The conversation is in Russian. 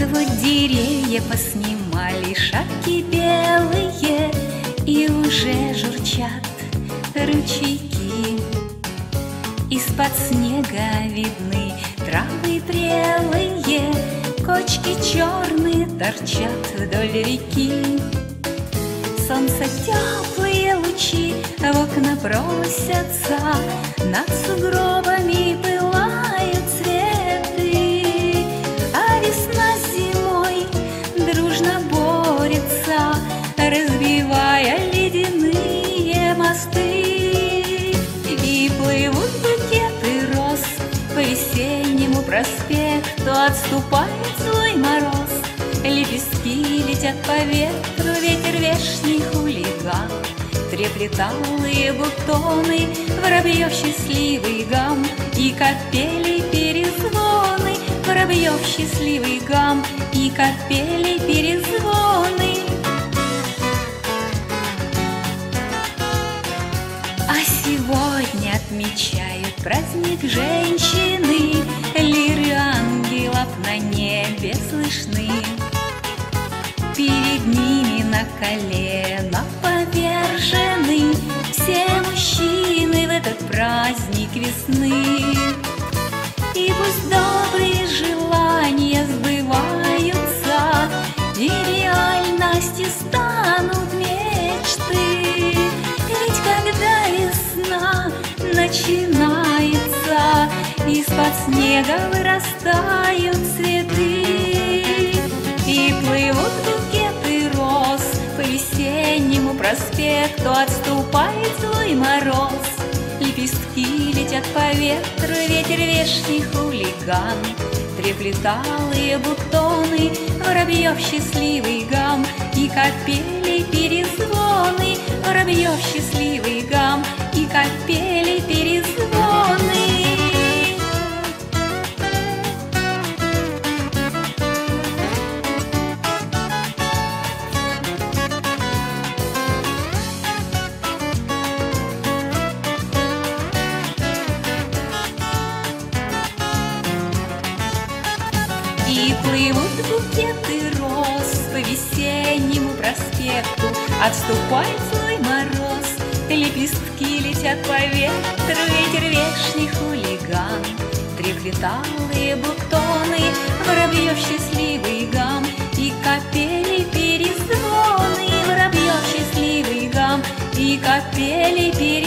Вот деревья поснимали шапки белые, и уже журчат ручейки. Из-под снега видны травы прелые, кочки черные торчат вдоль реки. Солнце теплые лучи в окна просятся, над сугробами пылают цветы, а весна с зимой дружно борется, разбивая ледяные мосты. И плывут букеты роз по весеннему проспекту, отступает злой мороз, лепестки летят по ветру, ветер вешний хулиган. Треплет алые бутоны, воробьев счастливый гам, и капели перезвоны, воробьев счастливый гам, и капели перезвоны. А сегодня отмечают праздник женщины, лиры ангелов на небе слышны. Перед ними на колено повержены все мужчины в этот праздник весны. И пусть добрые желания сбываются, и реальностью станут мечты. Ведь когда весна начинается, из-под снега вырастают цветы, и плывут букеты роз по весеннему проспекту, отступает злой мороз, лепестки летят по ветру, ветер вешний хулиган. Треплет алые бутоны, воробьев счастливый гам, и капели перезвоны, воробьев счастливый гам, и капели перезвоны. И плывут букеты роз по весеннему проспекту, отступает злой мороз, лепестки летят по ветру, ветер вешний хулиган. Треплет алые бутоны, воробьев счастливый гам, и капели перезвоны, воробьев счастливый гам, и капели перезвоны.